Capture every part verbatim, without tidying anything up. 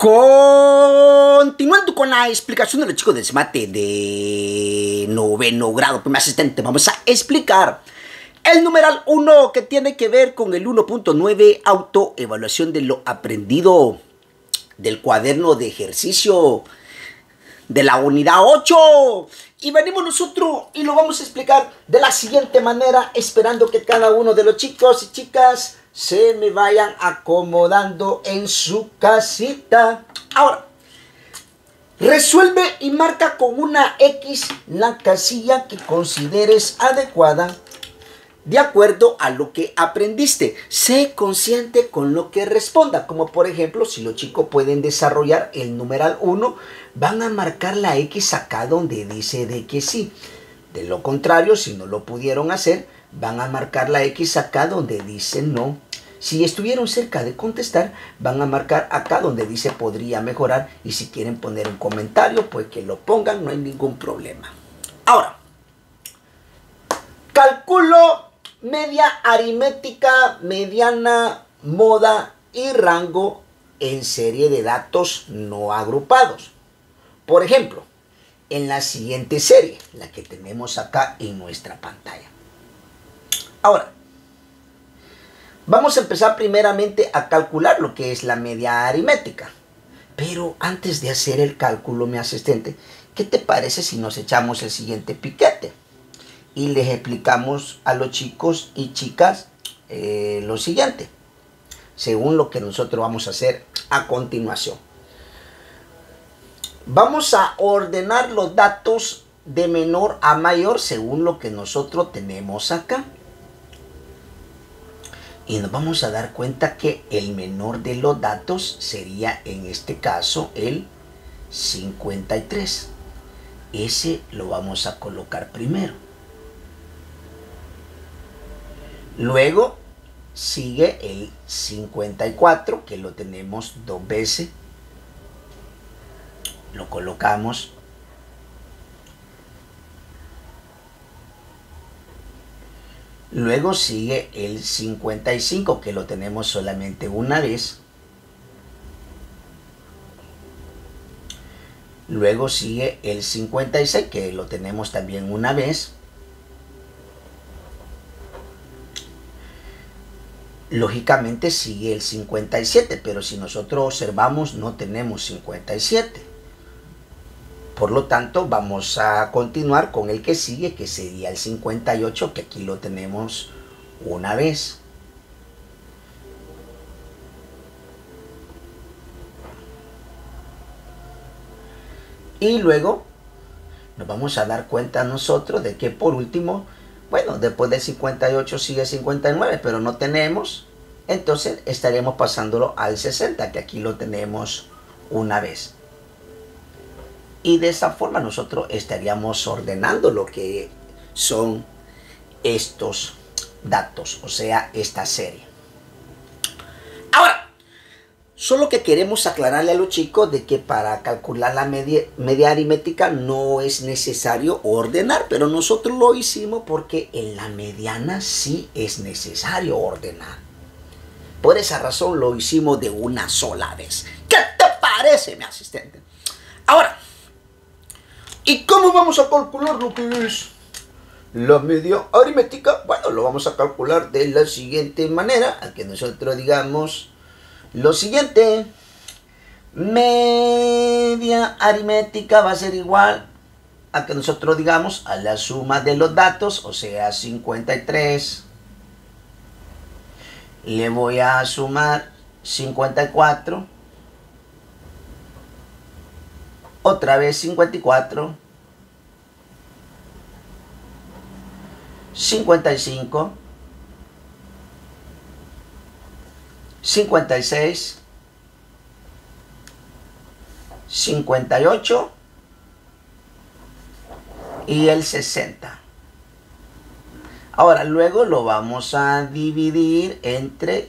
Continuando con la explicación de los chicos de mate de noveno grado, primer asistente, vamos a explicar el numeral uno que tiene que ver con el uno punto nueve, autoevaluación de lo aprendido del cuaderno de ejercicio de la unidad ocho. Y venimos nosotros y lo vamos a explicar de la siguiente manera, esperando que cada uno de los chicos y chicas se me vayan acomodando en su casita. Ahora, resuelve y marca con una X la casilla que consideres adecuada de acuerdo a lo que aprendiste. Sé consciente con lo que responda, como por ejemplo, si los chicos pueden desarrollar el numeral uno, van a marcar la X acá donde dice de que sí. De lo contrario, si no lo pudieron hacer, van a marcar la X acá donde dice no. Si estuvieron cerca de contestar, van a marcar acá donde dice podría mejorar. Y si quieren poner un comentario, pues que lo pongan, no hay ningún problema. Ahora, calculo media aritmética, mediana, moda y rango en serie de datos no agrupados. Por ejemplo, en la siguiente serie, la que tenemos acá en nuestra pantalla. Ahora, vamos a empezar primeramente a calcular lo que es la media aritmética. Pero antes de hacer el cálculo, mi asistente, ¿qué te parece si nos echamos el siguiente piquete? Y les explicamos a los chicos y chicas eh, lo siguiente, según lo que nosotros vamos a hacer a continuación. Vamos a ordenar los datos de menor a mayor según lo que nosotros tenemos acá. Y nos vamos a dar cuenta que el menor de los datos sería en este caso el cincuenta y tres. Ese lo vamos a colocar primero. Luego sigue el cincuenta y cuatro, que lo tenemos dos veces. Lo colocamos. Luego sigue el cincuenta y cinco, que lo tenemos solamente una vez. Luego sigue el cincuenta y seis, que lo tenemos también una vez. Lógicamente sigue el cincuenta y siete, pero si nosotros observamos no tenemos cincuenta y siete. Por lo tanto, vamos a continuar con el que sigue, que sería el cincuenta y ocho, que aquí lo tenemos una vez. Y luego nos vamos a dar cuenta nosotros de que por último, bueno, después del cincuenta y ocho sigue cincuenta y nueve, pero no tenemos. Entonces estaremos pasándolo al sesenta, que aquí lo tenemos una vez. Y de esa forma nosotros estaríamos ordenando lo que son estos datos, o sea, esta serie. Ahora, solo que queremos aclararle a los chicos de que para calcular la media, media aritmética no es necesario ordenar, pero nosotros lo hicimos porque en la mediana sí es necesario ordenar. Por esa razón lo hicimos de una sola vez. ¿Qué te parece, mi asistente? Ahora, ¿y cómo vamos a calcular lo que es la media aritmética? Bueno, lo vamos a calcular de la siguiente manera, a que nosotros digamos lo siguiente. Media aritmética va a ser igual a que nosotros digamos a la suma de los datos, o sea, cincuenta y tres. Le voy a sumar cincuenta y cuatro. Otra vez cincuenta y cuatro. cincuenta y cinco. cincuenta y seis. cincuenta y ocho. Y el sesenta. Ahora, luego lo vamos a dividir entre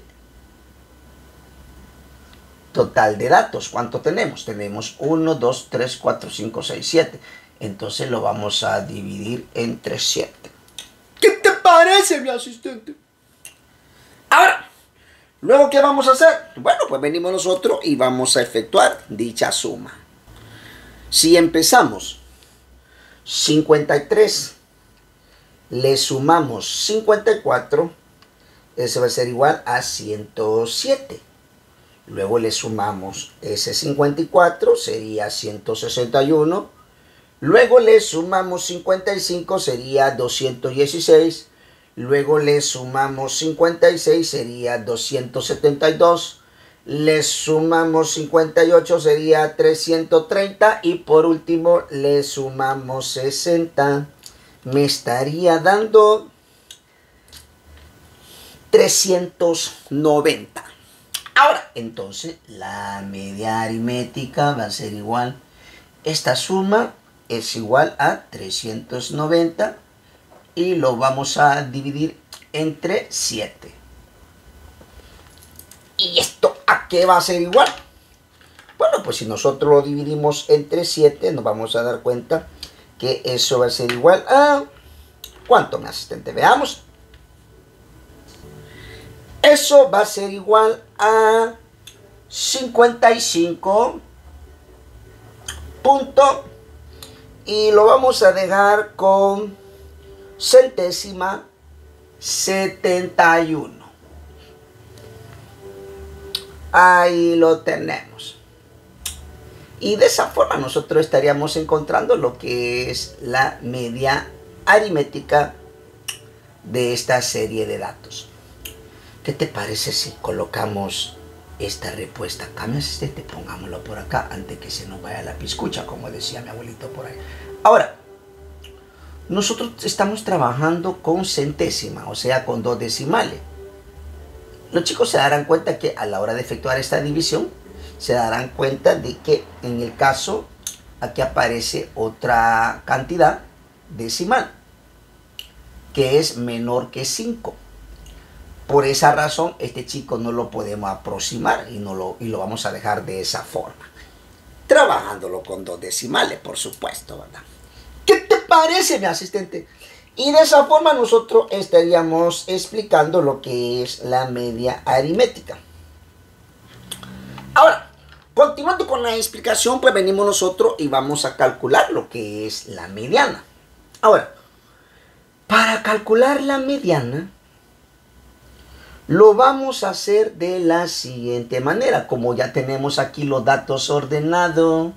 total de datos. ¿Cuánto tenemos? Tenemos uno, dos, tres, cuatro, cinco, seis, siete. Entonces lo vamos a dividir entre siete. ¿Qué te parece, mi asistente? Ahora, Luego, ¿qué vamos a hacer? Bueno, pues venimos nosotros y vamos a efectuar dicha suma. Si empezamos cincuenta y tres, le sumamos cincuenta y cuatro, ese va a ser igual a ciento siete. Luego le sumamos ese cincuenta y cuatro, sería ciento sesenta y uno. Luego le sumamos cincuenta y cinco, sería doscientos dieciséis. Luego le sumamos cincuenta y seis, sería doscientos setenta y dos. Le sumamos cincuenta y ocho, sería trescientos treinta. Y por último le sumamos sesenta. Me estaría dando trescientos noventa. Ahora, entonces, la media aritmética va a ser igual. Esta suma es igual a trescientos noventa y lo vamos a dividir entre siete. ¿Y esto a qué va a ser igual? Bueno, pues si nosotros lo dividimos entre siete, nos vamos a dar cuenta que eso va a ser igual a... ¿Cuánto, mi asistente? Veamos. Eso va a ser igual a cincuenta y cinco punto, y lo vamos a dejar con centésima setenta y uno. Ahí lo tenemos. Y de esa forma nosotros estaríamos encontrando lo que es la media aritmética de esta serie de datos. ¿Qué te parece si colocamos esta respuesta acá, mi asistente? Pongámoslo por acá antes que se nos vaya la piscucha, como decía mi abuelito por ahí. Ahora, nosotros estamos trabajando con centésima, o sea, con dos decimales. Los chicos se darán cuenta que a la hora de efectuar esta división, se darán cuenta de que en el caso, aquí aparece otra cantidad decimal, que es menor que cinco. Por esa razón, este chico no lo podemos aproximar y, no lo, y lo vamos a dejar de esa forma. Trabajándolo con dos decimales, por supuesto, ¿verdad? ¿Qué te parece, mi asistente? Y de esa forma nosotros estaríamos explicando lo que es la media aritmética. Ahora, continuando con la explicación, pues venimos nosotros y vamos a calcular lo que es la mediana. Ahora, para calcular la mediana, lo vamos a hacer de la siguiente manera. Como ya tenemos aquí los datos ordenados.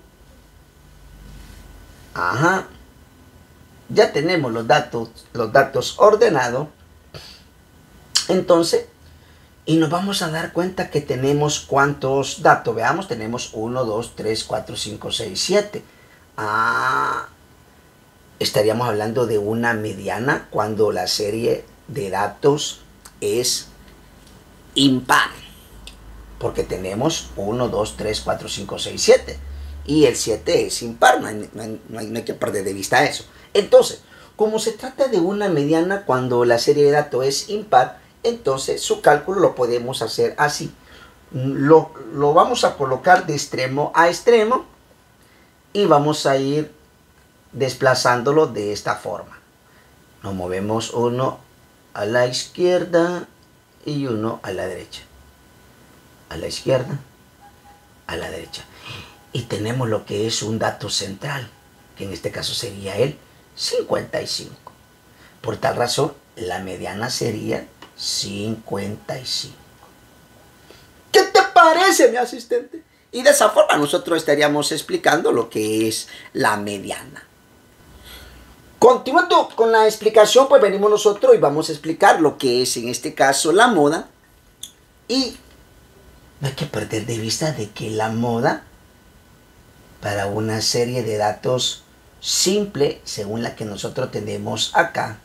Ajá. Ya tenemos los datos, los datos ordenados. Entonces, y nos vamos a dar cuenta que tenemos cuántos datos. Veamos, tenemos uno, dos, tres, cuatro, cinco, seis, siete. Ah, estaríamos hablando de una mediana cuando la serie de datos es impar, porque tenemos uno, dos, tres, cuatro, cinco, seis, siete, y el siete es impar, no hay, no, hay, no, hay, no hay que perder de vista eso. Entonces, como se trata de una mediana cuando la serie de datos es impar, entonces su cálculo lo podemos hacer así. Lo, lo vamos a colocar de extremo a extremo y vamos a ir desplazándolo de esta forma. Nos movemos uno a la izquierda y uno a la derecha, a la izquierda, a la derecha, y tenemos lo que es un dato central, que en este caso sería el cincuenta y cinco. Por tal razón, la mediana sería cincuenta y cinco. ¿Qué te parece, mi asistente? Y de esa forma nosotros estaríamos explicando lo que es la mediana. Continuando con la explicación, pues venimos nosotros y vamos a explicar lo que es en este caso la moda. Y no hay que perder de vista de que la moda, para una serie de datos simple, según la que nosotros tenemos acá,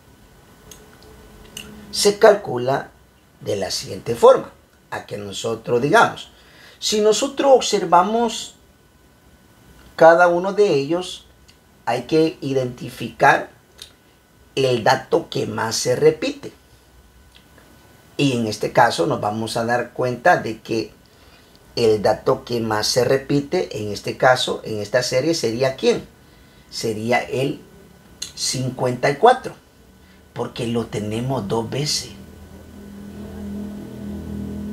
se calcula de la siguiente forma. A que nosotros digamos, si nosotros observamos cada uno de ellos, hay que identificar el dato que más se repite. Y en este caso nos vamos a dar cuenta de que el dato que más se repite, en este caso, en esta serie, sería ¿quién? Sería el cincuenta y cuatro, porque lo tenemos dos veces.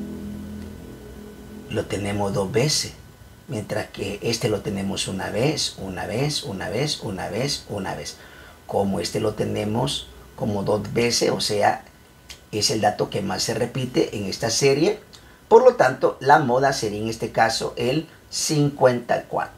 lo tenemos dos veces, mientras que este lo tenemos una vez, una vez, una vez, una vez, una vez. Como este lo tenemos como dos veces, o sea, es el dato que más se repite en esta serie. Por lo tanto, la moda sería en este caso el cincuenta y cuatro.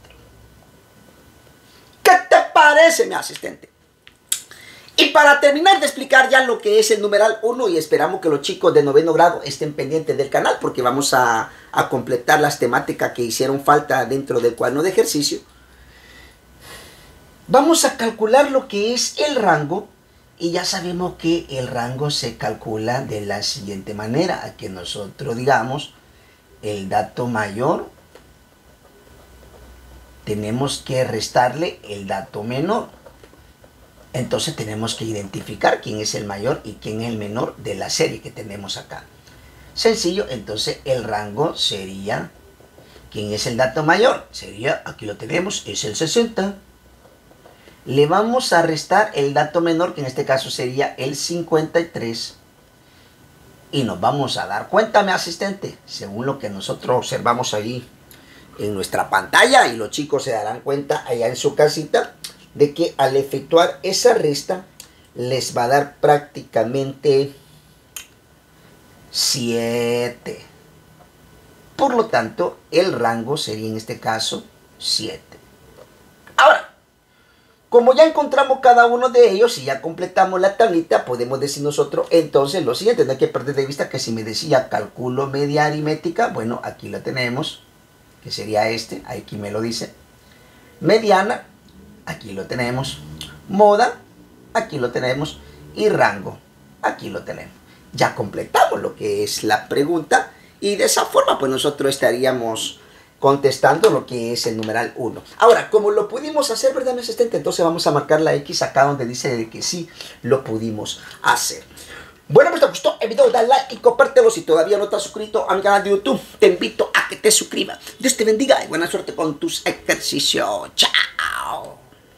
¿Qué te parece, mi asistente? Y para terminar de explicar ya lo que es el numeral uno, y esperamos que los chicos de noveno grado estén pendientes del canal, porque vamos a, a completar las temáticas que hicieron falta dentro del cuaderno de ejercicio. Vamos a calcular lo que es el rango, y ya sabemos que el rango se calcula de la siguiente manera, a que nosotros digamos el dato mayor, tenemos que restarle el dato menor. Entonces tenemos que identificar quién es el mayor y quién es el menor de la serie que tenemos acá. Sencillo, entonces el rango sería, ¿quién es el dato mayor? Sería, aquí lo tenemos, es el sesenta. Le vamos a restar el dato menor, que en este caso sería el cincuenta y tres. Y nos vamos a dar cuenta, mi asistente, según lo que nosotros observamos ahí en nuestra pantalla, y los chicos se darán cuenta allá en su casita, de que al efectuar esa resta les va a dar prácticamente siete. Por lo tanto, el rango sería en este caso siete. Ahora, como ya encontramos cada uno de ellos y ya completamos la tablita, podemos decir nosotros entonces lo siguiente. No hay que perder de vista que si me decía cálculo media aritmética, bueno, aquí la tenemos, que sería este, aquí me lo dice. Mediana, aquí lo tenemos. Moda, aquí lo tenemos. Y rango, aquí lo tenemos. Ya completamos lo que es la pregunta, y de esa forma pues nosotros estaríamos contestando lo que es el numeral uno. Ahora, como lo pudimos hacer, ¿verdad, mi asistente? Entonces vamos a marcar la X acá donde dice que sí lo pudimos hacer. Bueno, pues te gustó el video, dale like y compártelo. Si todavía no estás suscrito a mi canal de YouTube, te invito a que te suscribas. Dios te bendiga y buena suerte con tus ejercicios. Chao.